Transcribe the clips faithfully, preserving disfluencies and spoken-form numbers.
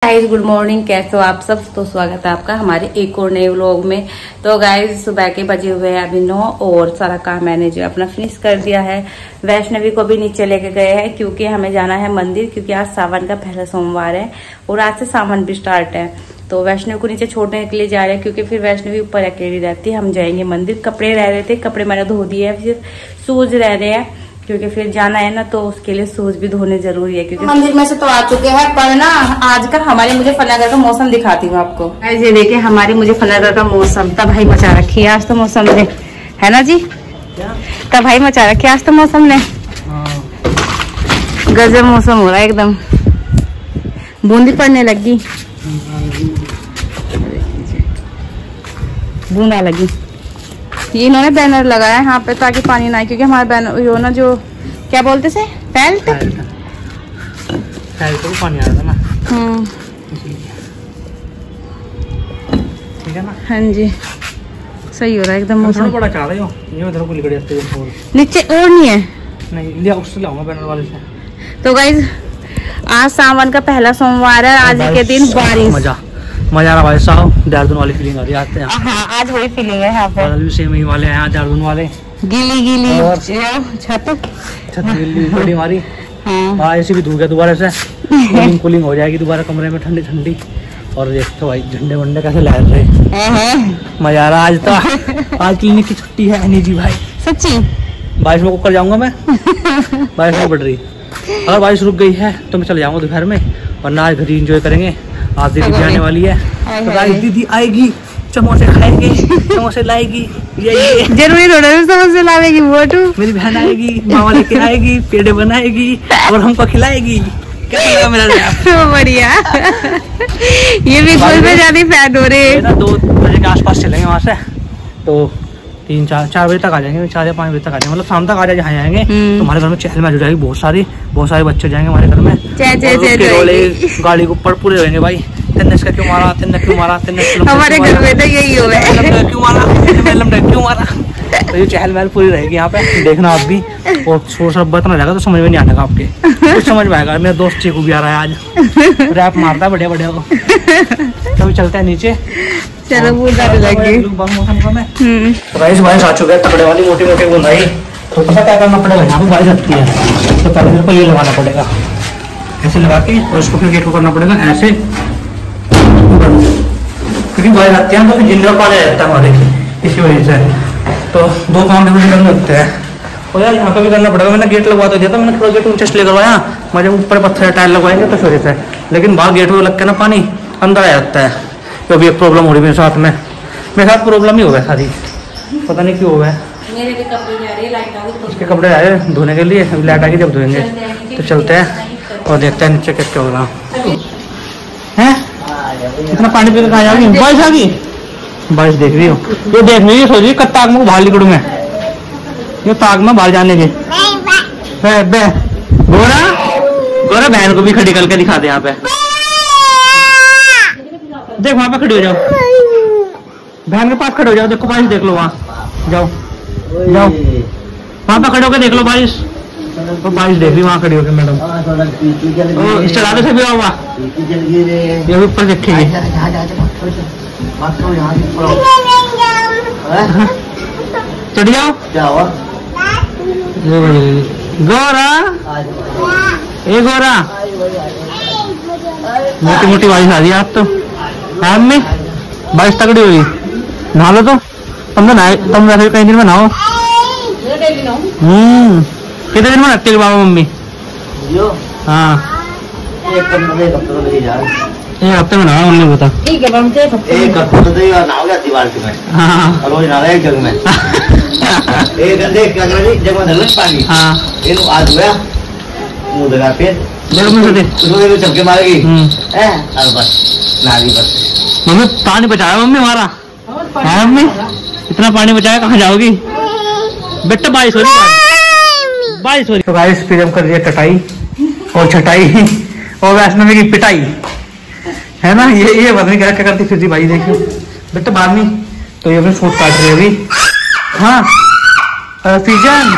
Guys, good morning. कैसे हो आप सब? तो स्वागत है आपका हमारे एक और नए व्लॉग में। तो गाइज सुबह के बजे हुए हैं अभी नौ और सारा काम मैंने जो अपना फिनिश कर दिया है। वैष्णवी को भी नीचे लेके गए हैं क्योंकि हमें जाना है मंदिर, क्योंकि आज सावन का पहला सोमवार है और आज से सावन भी स्टार्ट है। तो वैष्णवी को नीचे छोड़ने के लिए जा रहे हैं क्योंकि फिर वैष्णवी ऊपर अकेली रहती है। हम जाएंगे मंदिर। कपड़े रह रहे थे, कपड़े मैंने धो दिए हैं, फिर शूज रह रहे हैं क्योंकि फिर जाना है ना, तो उसके लिए शूज भी धोने जरूरी है। क्योंकि मंदिर में से तो आ चुके हैं, पर ना आज का हमारे मुझे फनागर का मौसम दिखाती हूँ आपको। ये देखिए हमारे मुझे फनागर का मौसम तब भाई मचा रखी है आज तो मौसम ने, है ना जी? तब भाई मचा रखी है आज तो मौसम ने। गजब मौसम हो रहा है एकदम, बूंदी पड़ने लगी, बूंदा लगी। ये इन्होंने बैनर लगाया है यहाँ पे ताकि पानी ना आए, क्योंकि हमारा बैनर यो ना जो क्या बोलते से फैल्ट फैल्ट को पानी आ रहा था ना। हम्म ठीक है ना। हाँ जी, सही हो रहा है एकदम मौसम। बड़ा चाह रहे हो ये उधर को लिखड़े आते हैं नीचे और नहीं है। नहीं लिया, उससे लाऊंगा बैनर वाले से। तो गाइस आज सावन का पहला सोमवार है। आज के दिन बारिश, मजा मजा आ रहा भाई साहब। देहरादून वाली फीलिंग आ रही है। आते हैं हाँ, आज वही फीलिंग है यहाँ पे। बादल भी सेम ही वाले हैं आज, देहरादून वाले। गीली गीली छत छत गीली बड़ी हमारी। हाँ ऐसी भी धो गया दोबारा से, कूलिंग कूलिंग हो जाएगी दोबारा कमरे में, ठंडी ठंडी। और देखो भाई झंडे वंडे कैसे लहर रहे, मजा आ रहा आज तो। आज क्लिनिक की छुट्टी है नहीं जी भाई, सच्ची। बारिश में कुकर जाऊंगा मैं, बारिश नहीं पड़ रही। अगर बारिश रुक गई है तो मैं चले जाऊंगा दोपहर में, वरना आज घर एंजॉय करेंगे। आज दीदी भी आने वाली है, तो गाइस दीदी आएगी, समोसे खाएगी, समोसे लाएगी। ये ये जरूरी थोड़ा समोसे लाएगी वो तो। मेरी बहन आएगी, मामा लेके आएगी, पेड़े बनाएगी और हमको खिलाएगी। कैसा लगा मेरा रैप? बढ़िया। ये भी कोई में ज्यादा फैन हो रहे हैं। दो बजे के आसपास चलेंगे वहाँ से, तो तीन चार चार बजे तक आ जाएंगे, चार या पाँच बजे तक आ जाएंगे, मतलब शाम तक आ जाए जहाँ आएंगे। तो हमारे घर में चहल मैच हो जाएगी, बहुत सारी बहुत सारे बच्चे जाएंगे हमारे घर में। गाड़ी को ऊपर पूरे रहेंगे भाई, तेने इसका क्यों मारा, तेने क्यों मारा, तेने हमारे घर में तो यही हुआ है, क्यों मारा, क्यों मारा। तो ये चहल महल पूरी रहेगी यहाँ पे, देखना आप भी। और शोर शराबा इतना रहेगा तो समझ में नहीं आने का आपके, कुछ समझ में आएगा। मेरा दोस्त चीकू भी आ रहा है आज, रैप मारता है बढ़िया बढ़िया को। कभी चलते हैं नीचे, चलो बूंदा लगी। तो बारिश बारिश आ चुका है, तगड़े वाली मोटी मोटी बूंदाई। तो पता क्या करना पड़ेगा, यहाँ पे बारिश आती है तो पहले मेरे को ये लगाना पड़ेगा, ऐसे लगा के, और उसको फिर गेट को करना पड़ेगा ऐसे, क्योंकि बारिश आती है तो फिर जिंदा पानी रहता है हमारे, इसी वजह से। तो दो काम भी करने होते हैं। और यार यहाँ पे भी करना पड़ेगा। मैंने गेट लगवा तो दिया था, मैंने थोड़ा गेट ऊंचा इसलिए करवाया, मुझे ऊपर पत्थर टाइल लगवाएंगे तो फिर से, लेकिन बाहर गेट में लग के ना पानी अंदर आ जाता है। तो अभी एक प्रॉब्लम हो रही है मेरे साथ में, मेरे साथ प्रॉब्लम ही हो गया सारी, पता नहीं क्यों हो गया। मेरे भी कपड़े जा रहे हैं, लाइट आ गई, उसके कपड़े आए धोने के लिए, लाइट आ गई जब धोएंगे। तो चलते हैं और देखते हैं नीचे क्या हो रहा है। इतना पानी पी के कहाँ जाओगी? बारिश आ गई, बारिश देख रही हो, ये देख रही है, सोच रही कब ताक में बाहर निकलूँ मैं, ये ताक में बाहर जाने के। बे बे गोरा गोरा बहन को भी खड़ी करके दिखा दे यहाँ पे, देख वहाँ पे खड़ी हो जाओ, बहन के पास खड़े हो जाओ, देखो बारिश देख लो, वहाँ जाओ जाओ, वहाँ पे खड़े होकर देख लो बारिश। तो बारिश देख रही वहाँ खड़ी होकर मैडम, इस चलाने से भी होगा, ये भी ऊपर देखेगी। चढ़ जाओ गोरा, ए गोरा, मोटी मोटी बारिश आ रही है आप तो। हाँ मम्मी बारिश तगड़ी हुई, नहा लो तो, तुम तो नहाए, तुम वैसे कई दिन में नहाओ। हम्म कितने दिन में रखते बाबा मम्मी? हाँ एक हफ्ते में नहा मम्मी बता। ठीक है एक हफ्ते तो नहाओ जाती बाल्टी में। हाँ रोज नहा एक जग में, एक देख जग में धर पानी। हाँ ये आज हुआ मुँह लगा फिर चमके मारेगी, बस नाली बस। मम्मी पानी बचाया मम्मी हमारा। हाँ मम्मी इतना पानी बचाया, कहाँ जाओगी बेटा? बारिश हो रही, बारिश हो रही। तो गाइस फिर हम कर दिया कटाई और छटाई और वैष्णवी की पिटाई, है ना। ये ये बदनी क्या क्या करती फिर भाई, देखियो बेटा बाद में। तो ये अपने फूट काट रहे अभी। हाँ पिजन,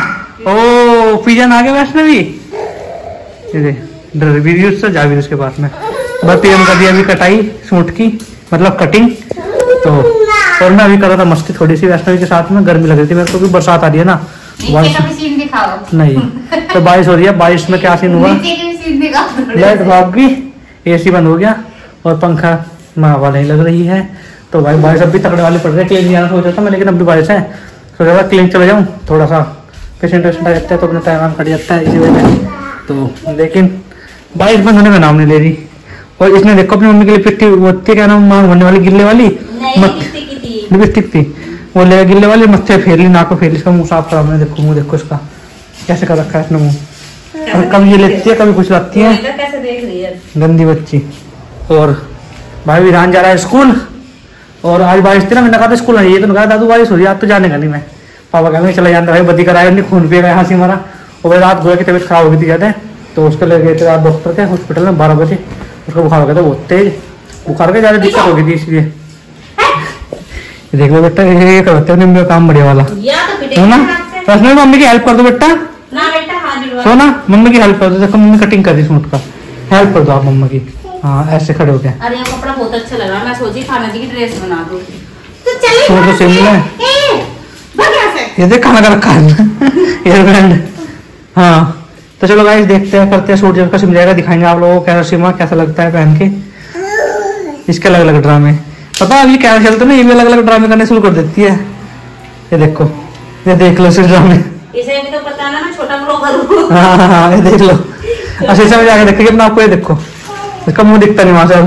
ओ पिजन आ गया वैष्णवी, डर भी रही उससे, जा भी उसके पास में। बस पीएम कर दिया अभी कटाई सूट की, मतलब कटिंग। तो और मैं अभी कर रहा था मस्ती थोड़ी सी वैष्णवी के साथ में। गर्मी लग रही थी मेरे को, भी बरसात आ रही है ना। नहीं तो बारिश हो रही है, बारिश में क्या सीन हुआ, लाइट भाग गई, एसी बंद हो गया और पंखा में हवा नहीं लग रही है। तो भाई बारिश अभी तकड़े वाली पड़ रही है। क्लीन जाना सोच रहा था मैं, लेकिन अभी बारिश है, सोचा था क्लीन चले जाऊँ, थोड़ा सा पेशेंट वेशेंट आ जाता है तो अपना टाइम खड़ जाता है इसी वजह। तो लेकिन बारिश बंद होने का नाम नहीं ले रही। और इसने देखो अपनी मम्मी के लिए पिट्टी होती क्या नाम मांग होने वाली गिल्ले वाली लिपस्टिक थी, वो ले गिल्ले वाली मत्थे फेर ली, नाक को फेर ली, इसका मुंह साफ खराब है। देखो मुंह देखो इसका कैसे कर रखा है इसने मुंह। कभी ये लेती है कभी कुछ लाती है, कैसे देख रही है गंदी बच्ची। और भाई विधान जा रहा है स्कूल, और आज बारिश थी ना, मैंने कहा था स्कूल नहीं है, तो कहा दादू बारिश हो रही है आज तो जाने का नहीं। मैं पापा कहते चला जाता भाई, बदी कराया नहीं, खून पिएगा यहाँ से हमारा। और भाई रात गोया की तबीयत खराब हो गई थी ज़्यादा, तो उसके ले गए थे रात डॉक्टर के हॉस्पिटल में बारह बजे। उसका बुखार हो गया था बहुत तेज, बुखार के ज़्यादा दिक्कत हो गई थी इसलिए। देख लो बेटा ये करते हैं काम बढ़िया वाला है ना। तो मम्मी की हेल्प कर दो बेटा, सोना मम्मी की हेल्प कर दो। देखो मम्मी कटिंग कर दी सूट का, हेल्प कर दो आप मम्मा की। हाँ ऐसे खड़े हो गए। अरे ये कपड़ा बहुत अच्छा लग रहा है, मैं सोची खाना जी की ड्रेस बना दूं। सूट तो सिंपल है, ये देख खाना का रखा है। हाँ तो चलो गाइस देखते हैं, करते हैं सूट जब का सिम जाएगा दिखाएंगे आप लोगों को कैसा सिमा कैसा लगता है पहन के। इसके अलग अलग ड्रामे पता है, अभी क्या चलते ना, ये भी अलग अलग ड्रामे करने शुरू कर देती है। ये देखो ये देख लो सिर्फ ड्रामे, इसे भी तो पता ना मैं छोटा ब्लॉगर। हाँ हाँ हाँ ये देख लो, अच्छे से जाके देखिए अपना आपको। ये देखो इसका मुंह दिखता नहीं वहां से।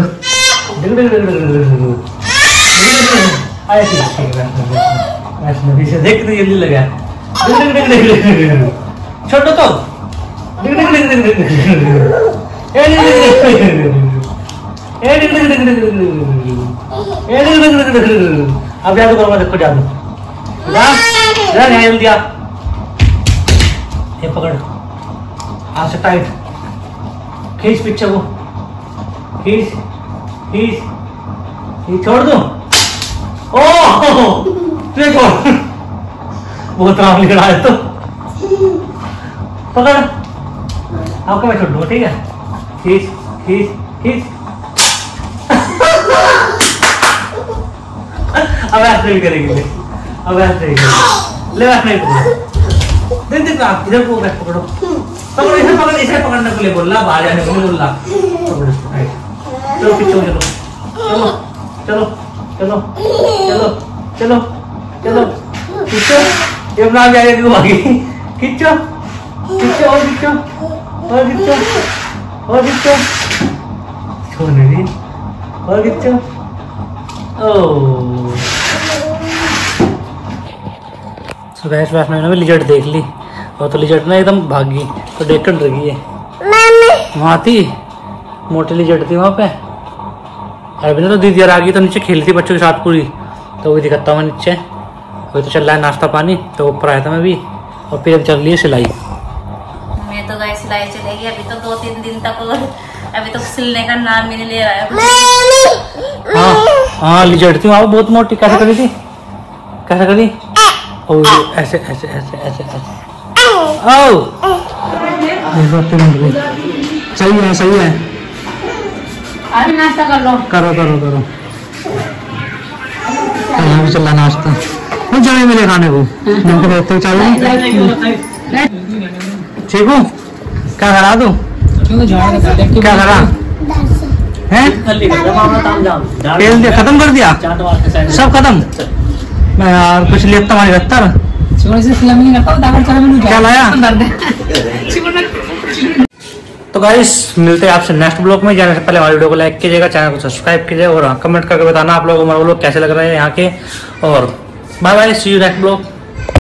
अब देख जल्दी लगा छोटो तो अब जादू करूंगा, देखो जादू जल्दी आ, ये पकड़ हाथ से टाइट खींच पीछे को, खींच खींच खींच छोड़ दो। ओह देखो बहुत राम लिखा है तो पकड़, आपको मैं छोड़ दूंगा ठीक है। खींच खींच खींच अब ऐसे भी करेंगे, अब ऐसे ही ले ऐसे नहीं पकड़ो, देख देख आप इधर को पकड़ो, पकड़ो इसे पकड़, इसे पकड़ने के लिए बोल रहा, बाहर जाने के लिए बोल रहा। पकड़ो इसको टाइट, चलो पीछे चलो चलो चलो चलो चलो चलो चलो खींचो, ये बना जाएगा क्यों आगे, खींचो खींचो और खींचो और खींचो और खींचो, छोड़ने दी और खींचो। ओह तो गैस वैष्णवी ने लिजर्ट देख ली, और तो लिजर्ट ना एकदम भागी, तो देख कर डर गई है। वहाँ थी मोटी लिजर्ट थी वहाँ पे, अभी ना तो दीदी आ गई तो नीचे खेली थी बच्चों के साथ पूरी, तो वो दिखाता हूँ नीचे। अभी तो चल रहा है नाश्ता पानी, तो ऊपर आया था मैं भी, और फिर चल रही है सिलाई। मैं तो गैस सिलाई चलेगी अभी तो दो तीन दिन तक, और अभी तो सिलने का नाम ही नहीं ले रहा है। हाँ हाँ लिजर्ट थी वहाँ बहुत मोटी, कैसे करी थी कैसे करी, ओ ऐसे ऐसे ऐसे ऐसे ऐसे ओ सही है सही है। अभी नाश्ता कर लो, करो करो करो यहाँ भी चल रहा नाश्ता, नहीं जाने मिले खाने को तो चाहिए। ठीक हूँ क्या करा तू, क्या करा है, तेल दिया खत्म कर दिया सब खत्म। मैं यार कुछ लेता हमारी बहत्तर क्या लाया। तो गाइस मिलते हैं आपसे नेक्स्ट ब्लॉग में, जाने से पहले हमारे वीडियो को लाइक कीजिएगा, चैनल को सब्सक्राइब कीजिए, और कमेंट करके बताना आप लोग हमारे लोग कैसे लग रहे हैं यहाँ के। और bye bye, see you next blog.